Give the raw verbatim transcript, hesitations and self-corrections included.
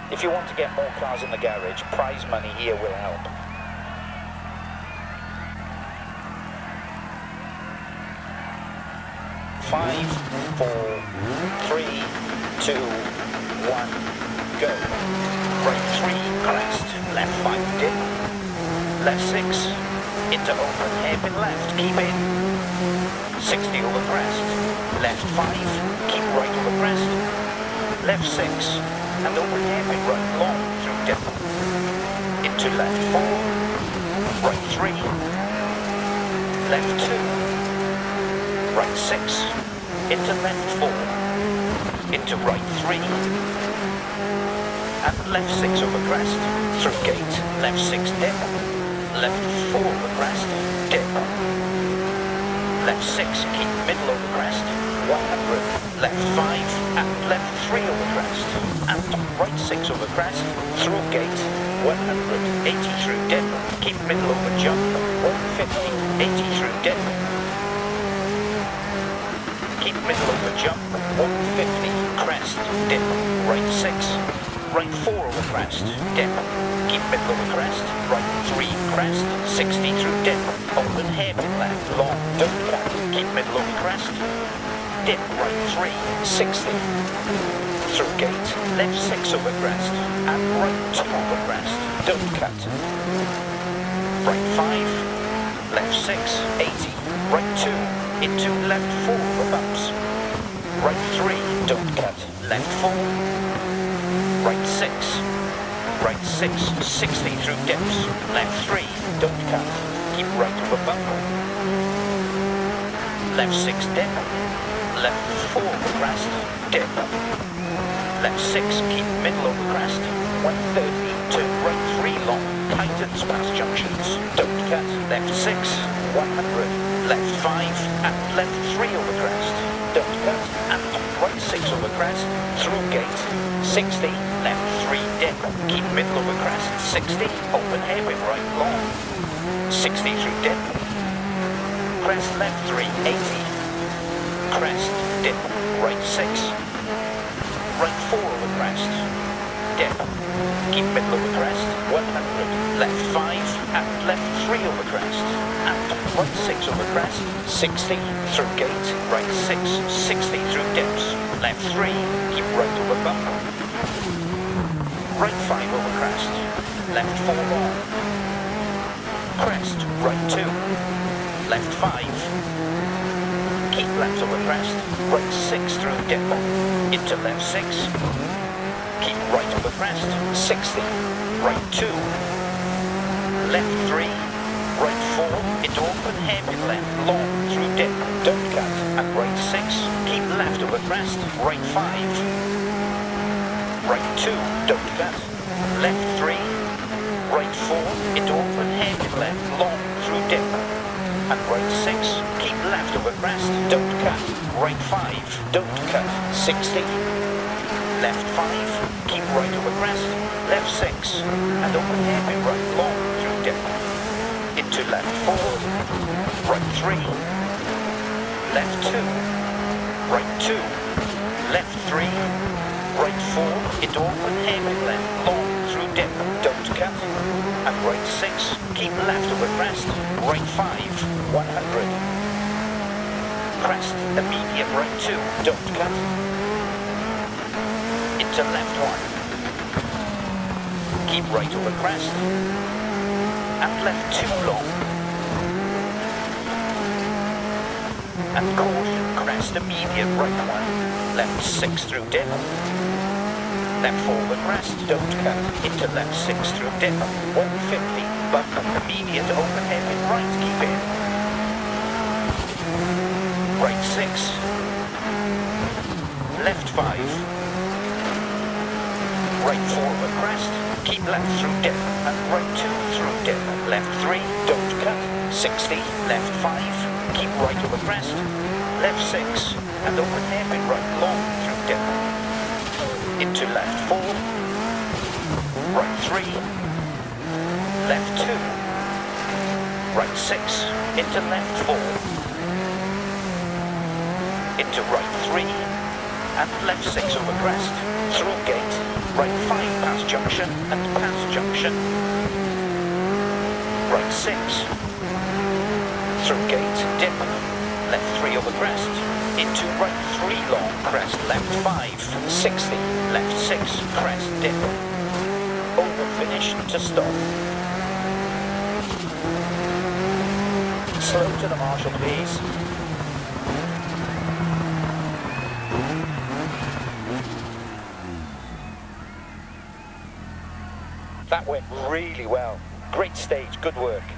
If you want to get more cars in the garage, prize money here will help. Five, four, three, two, one, go. Right three, crest, left five, dip. Left six, into open, hairpin left, keep in. sixty over crest. Left five, keep right over crest. Left six, and open hairpin right long through dip. Into left four, right three, left two, right six, into left four, into right three, and left six over crest, through gate, left six dip, left four over crest, dip, left six, keep middle over crest, one hundred, left five, and left three over crest, and right six over crest, through gate, one hundred, eighty through dip, keep middle over jump, one fifty, eighty through dip, keep middle over jump, one fifty, crest, dip, right six, right four over crest, dip, keep middle over crest, right three, crest, sixty through dip, open hairpin left, long, don't cut, keep middle over crest, dip, right three, sixty, through gate, left six over crest, and right two over crest, don't cut, right five, left six, eighty, right two, into left four over bumps, right three, don't cut, left four, right six, right six, sixty through dips, left three, don't cut, keep right over bumper, left six dip, left four over crest, dip, left six, keep middle over crest, one thirty, turn right three long, tightens past junctions, don't cut, left six, one hundred, left five, and left three over crest, don't cut, and right six over crest, through gate, sixty, left three dip, keep middle over crest, sixty, open hairpin right long, sixty through dip, crest left three, eighty, crest, dip, right six, right four over crest, dip, keep middle over crest, one hundred, left five, and left three over crest, and right six over crest, sixty, through gate, right six, sixty through dips, left three, keep right over bumper, right five over crest, left four long, crest, right two, left five, keep left over crest, right six through dip, into left six, keep right over crest, sixty, right two, left three, right four, into open hairpin left, long through dip, don't cut, and right six, keep left over crest, right five, right two, don't cut, left three, right four, into open hairpin left, long through dip, and right six, keep left over crest, don't cut, right five, don't cut, sixty, left five, keep right over crest, left six, and open hairpin right long through dip, into left four, right three, left two, right two, left three, right four, into open hairpin left long through dip, don't cut, and right six, keep left over crest, right five, one hundred, crest, immediate right two, don't cut, into left one, keep right over crest, and left two long, and caution, crest, immediate right one, left six through dip, left four over crest, don't cut, into left six through dip, one fifty, bump, immediate open hairpin right, keep in, right six, left five, right four over crest, keep left through dip, and right two through dip, left three, don't cut, sixty, left five, keep right over crest, left six, and open hairpin right long through dip, into left four, right three, left two, right six, into left four, into right three, and left six over crest. Through gate, right five past junction and past junction. Right six. Through gate, dip. Left three over crest. Into right three long crest, left five. sixty, left six, crest, dip. Over finish to stop. Slow to the marshal, please. That went really well. Great stage, good work.